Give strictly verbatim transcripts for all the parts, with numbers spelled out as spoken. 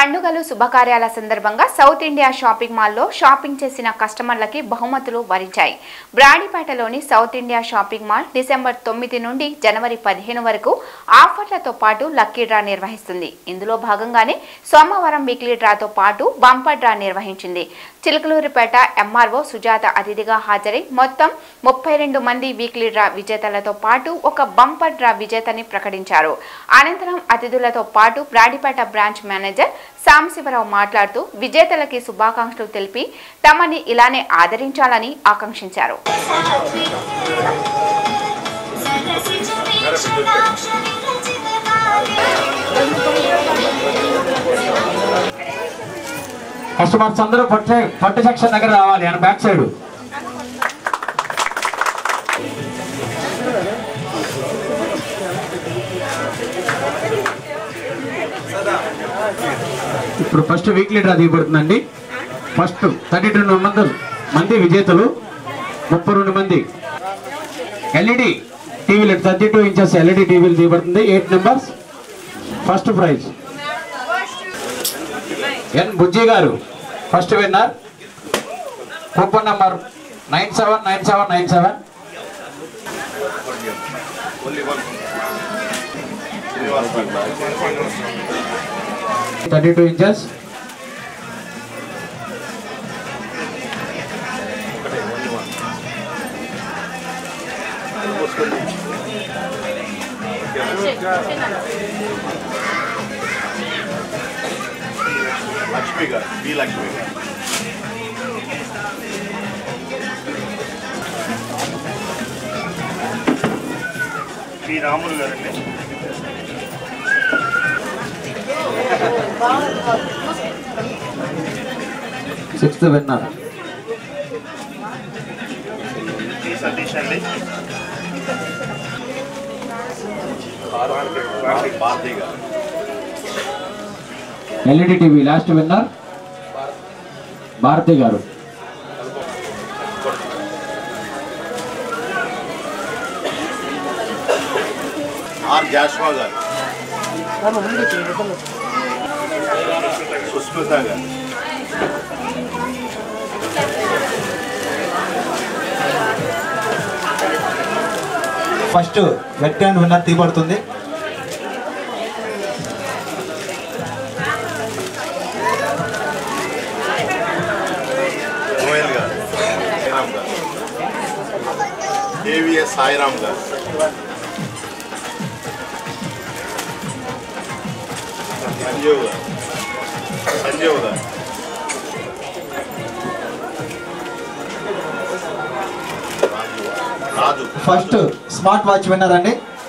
పండుగలు శుభకార్యాల సందర్భంగా సౌత్ ఇండియా షాపింగ్ మాల్లో షాపింగ్ చేసిన కస్టమర్లకి బహుమతులు వరించాయి. బ్రాడీపేటలోని సౌత్ ఇండియా షాపింగ్ మాల్ డిసెంబర్ తొమ్మిది నుండి జనవరి పదిహేను వరకు ఆఫర్లతో పాటు లక్కీ డ్రా నిర్వహిస్తుంది. ఇందులో భాగంగానే సోమవారం వీక్లీ డ్రాతో పాటు బంపర్ డ్రా నిర్వహించింది. చిలకలూరిపేట ఎంఆర్ఓ సుజాత అతిథిగా హాజరై మొత్తం ముప్పై రెండు మంది వీక్లీ డ్రా విజేతలతో పాటు ఒక బంపర్ డ్రా విజేతని ప్రకటించారు. అనంతరం అతిథులతో పాటు బ్రాడీపేట బ్రాంచ్ మేనేజర్ సాంశివరావు మాట్లాడుతూ విజేతలకి శుభాకాంక్షలు తెలిపి తమని ఇలానే ఆదరించాలని ఆకాంక్షించారు. కస్టమర్స్ అందరూ పట్టు పట్టు సెక్షన్ దగ్గర రావాలి అని బ్యాక్ సైడ్. ఇప్పుడు ఫస్ట్ వీక్లీ డ్రా తీయబడుతుందండి. ఫస్ట్ థర్టీ టూ మంది మంది విజేతలు, ముప్పై రెండు మంది ఎల్ఈడి టీవీలు thirty two inches LED TVs తీయబడుతుంది. Eight numbers. First prize N Bujji గారు first winner. Coupon number nine seven nine seven nine seven. Thirty two inches. Lakshmi గారు బి లక్ష్మి గారు. బి రాములు గారండి. సిక్స్త్ విన్నర్ బి సతీష్ అండి. భారతి గారు. LED TV last winner Bharathi గారు. R Joshua గారు. సుస్మిత గారు. ఫస్ట్ వెట్ హ్యాండ్ విన్నర్ తీయబడుతుంది. గోయల్ గారు. సాయిరామ్ గారు. ఏవిఎస్ సాయిరామ్ గారు. సంజీవ్ గారు. సంజీవ్ గారు. Raju. First smart watch winner అండి.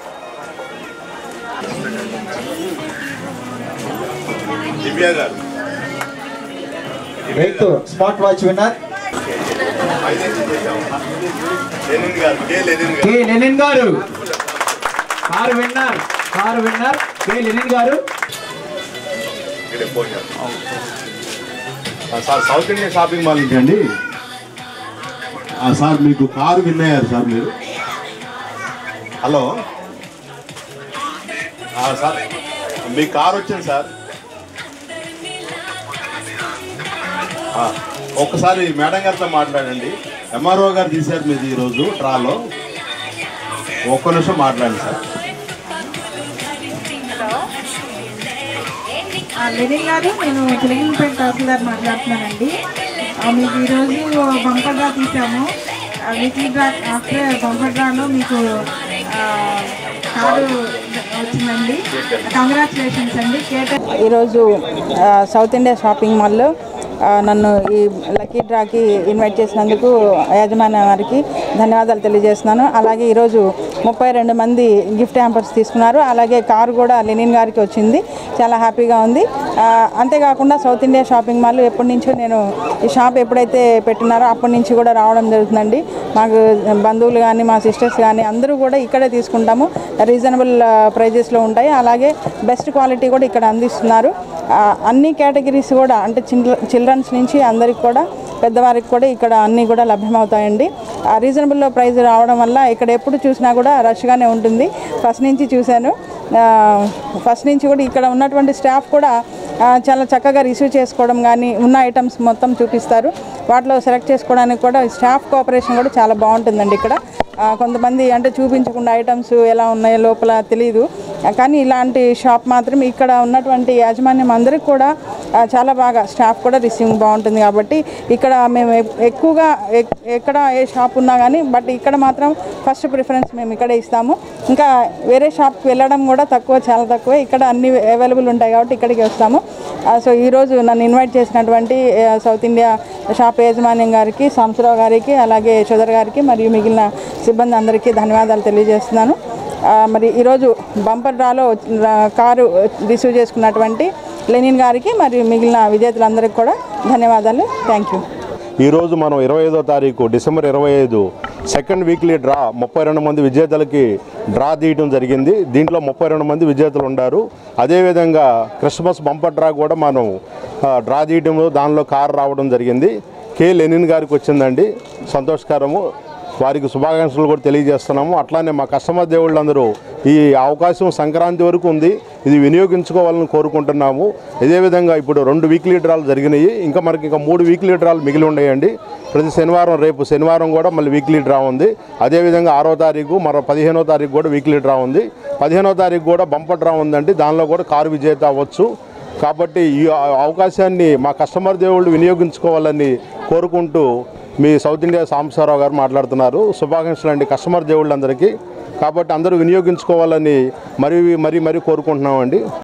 దివ్య గారు. Eighth smart watch winner Lenin గారు. కే లెనిన్ గారు. కే లెనిన్ గారు car winner. Car winner K Lenin గారు. Sir south India shopping mall నుంచి అండి. సార్ మీకు కారు విన్ అయ్యారు సార్ మీరు. హలో సార్ మీ కారు వచ్చింది సార్. ఒక్కసారి మేడం గారితో మాట్లాడండి. ఎంఆర్ఓ గారు తీశారు మీది ఈరోజు ట్రాలో. ఒక్క నిమిషం మాట్లాడండి సార్. లెనిన్ గారు, నేను చిలకలూరిపేట తహసీల్దార్ మాట్లాడుతున్నానండి. మీకు ఈరోజు బంపర్ డ్రా తీసాము. వీక్లీ డ్రా ఆఫ్టర్ బంపర్ డ్రాలో మీకు కారు వచ్చిందండి. కంగ్రాచులేషన్స్ అండి. ఈరోజు సౌత్ ఇండియా షాపింగ్ మాల్లో నన్ను ఈ లక్కీ డ్రాకి ఇన్వైట్ చేసినందుకు యాజమాన్య వారికి ధన్యవాదాలు తెలియజేస్తున్నాను. అలాగే ఈరోజు ముప్పై రెండు మంది గిఫ్ట్ హ్యాంపర్స్ తీసుకున్నారు. అలాగే కారు కూడా లెనిన్ గారికి వచ్చింది. చాలా హ్యాపీగా ఉంది. అంతేకాకుండా సౌత్ ఇండియా షాపింగ్ మాల్ ఎప్పటి నుంచో నేను ఈ షాప్ ఎప్పుడైతే పెట్టినారో అప్పటి నుంచి కూడా రావడం జరుగుతుందండి. మాకు బంధువులు కానీ మా సిస్టర్స్ కానీ అందరూ కూడా ఇక్కడే తీసుకుంటాము. రీజనబుల్ ప్రైజెస్లో ఉంటాయి. అలాగే బెస్ట్ క్వాలిటీ కూడా ఇక్కడ అందిస్తున్నారు. అన్ని కేటగిరీస్ కూడా అంటే చిల్డ్రన్స్ నుంచి అందరికి కూడా పెద్దవారికి కూడా ఇక్కడ అన్నీ కూడా లభ్యమవుతాయండి. రీజనబుల్ ప్రైస్ రావడం వల్ల ఇక్కడ ఎప్పుడు చూసినా కూడా రష్గానే ఉంటుంది. ఫస్ట్ నుంచి చూశాను. ఫస్ట్ నుంచి కూడా ఇక్కడ ఉన్నటువంటి స్టాఫ్ కూడా చాలా చక్కగా రిసీవ్ చేసుకోవడం కానీ ఉన్న ఐటమ్స్ మొత్తం చూపిస్తారు. వాటిలో సెలెక్ట్ చేసుకోవడానికి కూడా స్టాఫ్ కోఆపరేషన్ కూడా చాలా బాగుంటుందండి. ఇక్కడ కొంతమంది అంటే చూపించకుండా ఐటమ్స్ ఎలా ఉన్నాయో లోపల తెలియదు, కానీ ఇలాంటి షాప్ మాత్రం ఇక్కడ ఉన్నటువంటి యాజమాన్యం అందరికీ కూడా చాలా బాగా స్టాఫ్ కూడా రిసీవింగ్ బాగుంటుంది. కాబట్టి ఇక్కడ మేము ఎక్కువగా ఎక్కడ ఏ షాప్ ఉన్నా కానీ బట్ ఇక్కడ మాత్రం ఫస్ట్ ప్రిఫరెన్స్ మేము ఇక్కడే ఇస్తాము. ఇంకా వేరే షాప్కి వెళ్ళడం కూడా తక్కువ, చాలా తక్కువ. ఇక్కడ అన్ని అవైలబుల్ ఉంటాయి కాబట్టి ఇక్కడికి వస్తాము. సో ఈరోజు నన్ను ఇన్వైట్ చేసినటువంటి సౌత్ ఇండియా షాప్ యాజమాన్యం గారికి, సాంబశివరావు గారికి, అలాగే యశోధర్ గారికి మరియు మిగిలిన సిబ్బంది అందరికీ ధన్యవాదాలు తెలియజేస్తున్నాను. మరి ఈరోజు బంపర్ డ్రాలో కారు రిసీవ్ చేసుకున్నటువంటి లెనిన్ గారికి మరియు మిగిలిన విజేతలందరికీ కూడా ధన్యవాదాలు. Thank you. ఈరోజు మనం ఇరవై ఐదో తారీఖు డిసెంబర్ ఇరవై ఐదు సెకండ్ వీక్లీ డ్రా ముప్పై రెండు మంది విజేతలకి డ్రా తీయడం జరిగింది. దీంట్లో ముప్పై రెండు మంది విజేతలు ఉన్నారు. అదేవిధంగా క్రిస్మస్ బంపర్ డ్రా కూడా మనం డ్రా తీయడంలో దానిలో కారు రావడం జరిగింది. కే లెనిన్ గారికి వచ్చిందండి, సంతోషకరము. వారికి శుభాకాంక్షలు కూడా తెలియజేస్తున్నాము. అట్లానే మా కస్టమర్ దేవుళ్ళందరూ ఈ అవకాశం సంక్రాంతి వరకు ఉంది, ఇది వినియోగించుకోవాలని కోరుకుంటున్నాము. ఇదేవిధంగా ఇప్పుడు రెండు వీక్లీ డ్రాలు జరిగినాయి, ఇంకా మనకి ఇంకా మూడు వీక్లీ డ్రాలు మిగిలి ఉన్నాయండి. ప్రతి శనివారం, రేపు శనివారం కూడా మళ్ళీ వీక్లీ డ్రా ఉంది. అదేవిధంగా ఆరో తారీఖు మరో పదిహేనో తారీఖు కూడా వీక్లీ డ్రా ఉంది. పదిహేనో తారీఖు కూడా బంపర్ డ్రా ఉందండి, దానిలో కూడా కారు విజేత అవ్వచ్చు. కాబట్టి ఈ అవకాశాన్ని మా కస్టమర్ దేవుళ్ళు వినియోగించుకోవాలని కోరుకుంటూ మీ సౌత్ ఇండియా సాంబశివరావు గారు మాట్లాడుతున్నారు. శుభాకాంక్షలు అండి కస్టమర్ దేవుళ్ళందరికీ. కాబట్టి అందరూ వినియోగించుకోవాలని మరీ మరీ మరీ కోరుకుంటున్నామండి.